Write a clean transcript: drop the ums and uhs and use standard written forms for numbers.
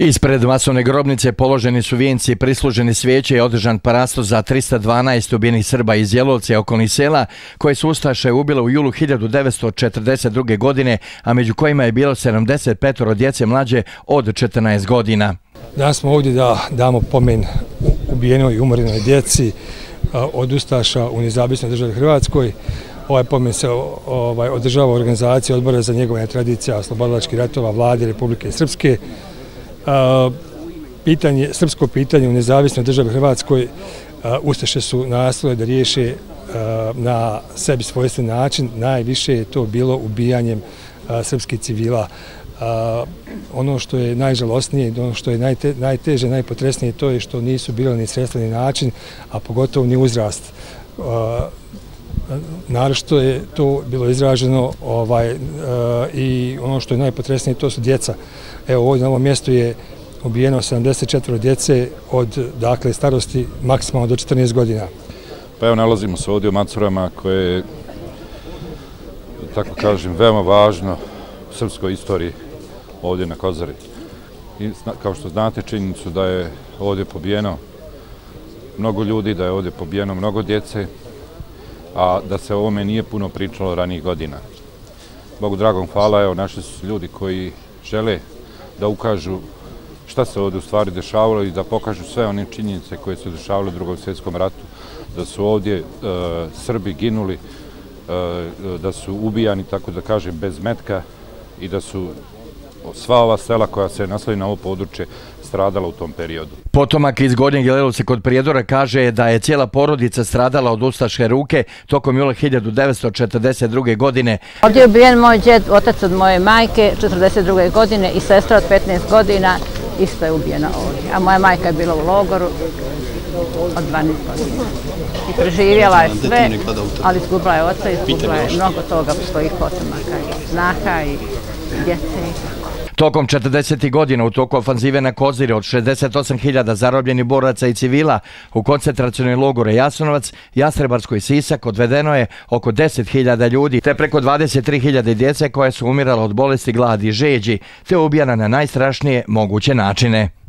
Ispred masovne grobnice položeni su vijenci, prisluženi svijeće i održan parasto za 312 ubijenih Srba iz Jelovca i okolnih sela koje su ustaše ubile u julu 1942. godine, a među kojima je bilo 75 djece mlađe od 14 godina. Danas smo ovdje da damo pomen ubijenoj i umrljenoj djeci od ustaša u Nezavisnoj državi Hrvatskoj. Ovaj pomen se održava u organizaciji Odbora za njegovanje tradicija oslobodilačkih ratova Vlade Republike Srpske. Srpsko pitanje u Nezavisnoj državi Hrvatskoj ustaše su nastojale da riješe na sebi svojstven način. Najviše je to bilo ubijanjem srpskih civila. Ono što je najžalosnije, ono što je najteže, najpotresnije, to je što nisu bili ni sredstveni način, a pogotovo ni uzrast. Naročito je to bilo izraženo i ono što je najpotresnije, to su djeca. Evo ovdje na ovom mjestu je ubijeno 74 djece od starosti maksimalno do 14 godina. Pa evo nalazimo se ovdje u Macurama koje je, tako kažem, veoma važno u srpskoj istoriji ovdje na Kozari. I kao što znate činjenicu da je ovdje pobijeno mnogo ljudi, da je ovdje pobijeno mnogo djece, a da se o ovome nije puno pričalo ranijih godina. Bogu dragom hvala, evo naši su ljudi koji žele da ukažu šta se ovdje u stvari dešavalo i da pokažu sve one činjenice koje su dešavale u Drugom svjetskom ratu, da su ovdje Srbi ginuli, da su ubijani, tako da kažem, bez metka i da su sva ova sela koja se naslovi na ovo područje stradala u tom periodu. Potomak iz Gornjeg Jelovca kod Prijedora kaže da je cijela porodica stradala od ustaške ruke tokom jula 1942. godine. Ovdje je ubijen moj djed, otac od moje majke, 1942. godine i sestra od 15 godina isto je ubijena ovdje. A moja majka je bila u logoru od 12 godina. I preživjela je sve, ali izgubila je oca i izgubila je mnogo toga svojih potomaka i snaha i djece. Tokom 40. godina u toku ofanzive na Koziri od 68.000 zarobljenih boraca i civila u koncentracione logore Jasenovac, Jastrebarsko i Sisak odvedeno je oko 10.000 ljudi, te preko 23.000 djece koje su umirala od bolesti, gladi i žeđi, te ubijana na najstrašnije moguće načine.